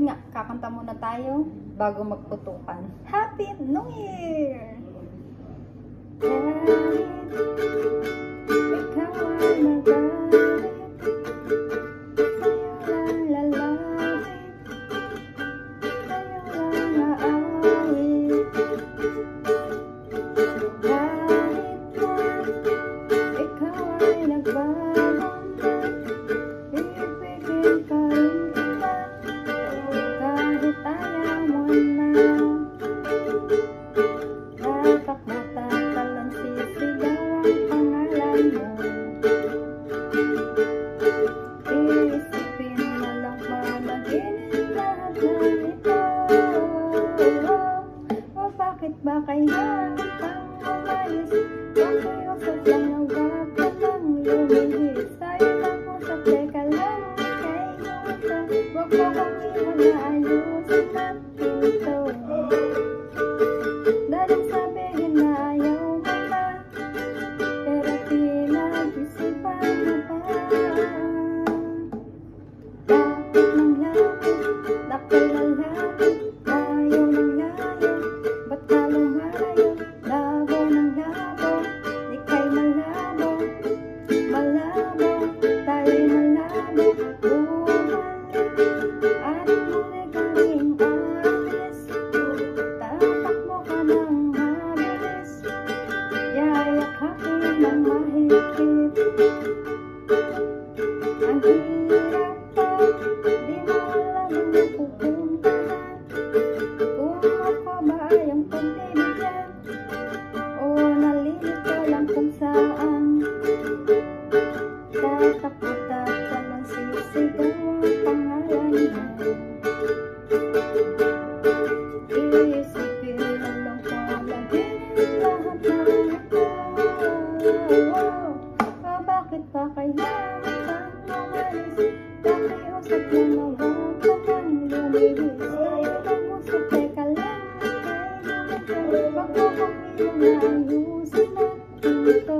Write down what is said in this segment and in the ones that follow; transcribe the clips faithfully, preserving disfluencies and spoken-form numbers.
yun nga, kakanta muna tayo bago magputukan. Happy New Year! Ikaw ay magalit, sa'yo lang lalapit, sa'yo lang aawit. Kahit na ikaw ay nagbago, ibigin ka rin kita, kahit ayaw mo na. Tatak mo, tatalan, sisigaw ang pangalan mo. Iisipin na lang managinip lahat na ito. O bakit ba kaya pang umalis? Pakiusap lang na wag ka lang lumihis. Tayo lang usap, teka lang, kay Yuta. Wag mo kong iwan na ayusin natin ito. Dalang sabihin na ayaw mo na, pero pinag-isipan mo pa. Lapit ng lapit, dakay ng lapit, layo ng layo, ba't ka lumalayo? Labo ng labo, ika'y malabo, malabo, tayo'y malabo. Bumalik at muli kaming alis, tatakbo ka ng mabilis, yayakapin ng mahigpit. Ang hirap pa, di mo alam ang napupuntahan, kung ako ba ay ang pagbibigyan, o nalilito lang kung saan. Tatakbo, tatalan, sisigaw ang pangalan mo. Iisipin na lang panaginip lahat na ito. O bakit ba kaya pang umalis? Pakiusap lang na wag ka lang lumihis. Tayo lang usap, teka lang, kay Yuta. Wag mo kong iwan na ayusin natin ito.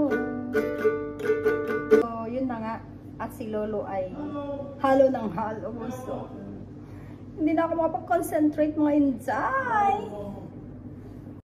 So, yun na nga. At si Lolo ay halo ng halo. So, hindi na ako makapag-concentrate, mga inday.